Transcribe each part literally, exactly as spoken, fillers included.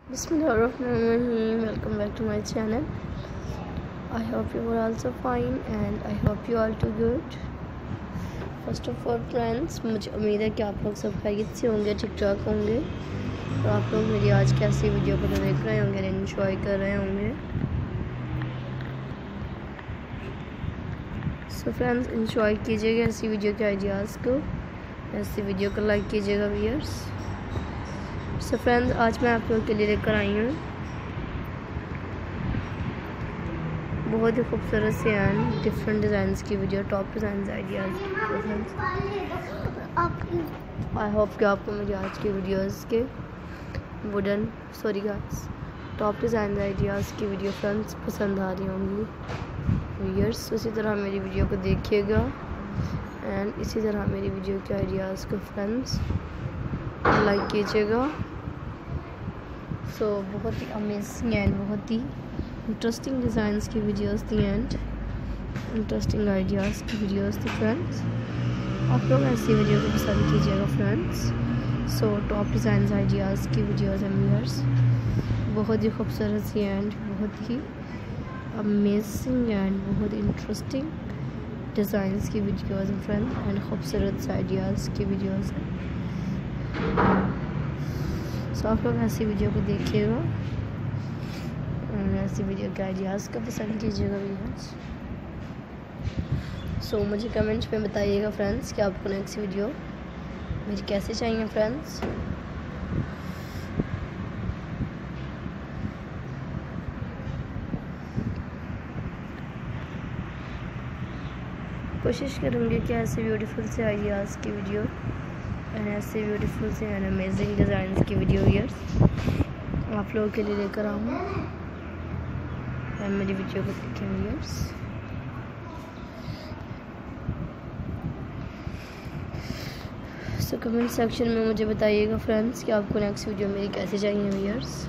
Bismillahirrahmanirrahim. Welcome back to my channel. I hope you are also fine and I hope you all too good. First of all friends, मुझे उम्मीद है कि आप लोग सब खैरियत से होंगे, ठीक ठाक होंगे और आप लोग मेरी आज कैसी वीडियो को देख रहे होंगे, एंजॉय कर रहे होंगे. सो फ्रेंड्स, एंजॉय कीजिएगा ऐसी वीडियो के आइडियाज़ को, ऐसी वीडियो को लाइक कीजिएगा व्यूअर्स. सो फ्रेंड्स, आज मैं आप लोगों के लिए लेकर आई हूँ बहुत ही खूबसूरत से एंड डिफरेंट डिज़ाइंस की video, top design ideas. I hope कि आपको मेरी आज की वीडियोस के wooden sorry guys top design ideas की वीडियो फ्रेंड्स पसंद आ रही होंगी व्यूअर्स. इसी तरह मेरी वीडियो को देखिएगा एंड इसी तरह मेरी वीडियो के आइडियाज़ को फ्रेंड्स लाइक कीजिएगा. सो so, बहुत ही अमेजिंग एंड बहुत ही इंटरेस्टिंग डिज़ाइंस की वीडियोस थी एंड इंटरेस्टिंग आइडियाज़ की वीडियोस थी फ्रेंड्स. आप लोग ऐसी वीडियो को पसंद कीजिएगा friends. So top designs ideas की वीडियोस एंड व्यूअर्स बहुत ही खूबसूरत सी एंड बहुत ही अमेजिंग एंड बहुत ही इंटरेस्टिंग डिज़ाइंस की वीडियोस हैं फ्रेंड्स एंड खूबसूरत से आइडियाज़ की वीडियोस हैं. सो आप लोग ऐसी वीडियो को देखिएगा और ऐसी वीडियो के आइडियाज़ का पसंद कीजिएगा व्यूअर्स. सो मुझे कमेंट्स में बताइएगा फ्रेंड्स कि आपको नेक्स्ट वीडियो मेरी कैसे चाहिए फ्रेंड्स. कोशिश करूँगी कि ऐसे ब्यूटीफुल से आइडियाज़ की वीडियो एंड ऐसे ब्यूटीफुल से एंड अमेजिंग डिज़ाइंस की वीडियो व्यूअर्स आप लोगों के लिए लेकर आऊँ एंड मेरी वीडियो को देखें व्यूअर्स. सो कमेंट सेक्शन में मुझे बताइएगा फ्रेंड्स कि आपको नेक्स्ट वीडियो मेरी कैसे चाहिए व्यूअर्स.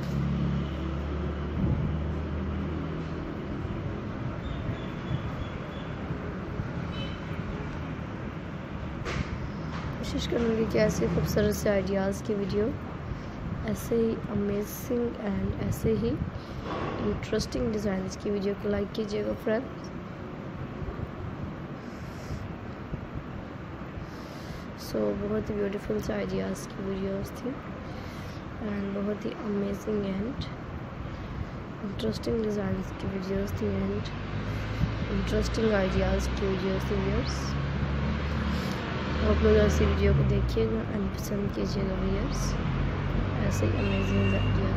कोशिश करूँगी कि ऐसे खूबसूरत से आइडियाज़ की वीडियो, ऐसे ही अमेजिंग एंड ऐसे ही इंटरेस्टिंग डिज़ाइंस की वीडियो को लाइक कीजिएगा फ्रेंड्स. सो बहुत ही ब्यूटीफुल से आइडियाज़ की वीडियोस थी एंड बहुत ही अमेजिंग एंड इंटरेस्टिंग डिज़ाइंस की वीडियोस थी एंड इंटरेस्टिंग आइडियाज़ की वीडियोस थी व्यूअर्स. आप लोग ऐसी वीडियो को देखिएगा एंड पसंद कीजिएगा व्यूअर्स. ऐसे ही अमेजिंग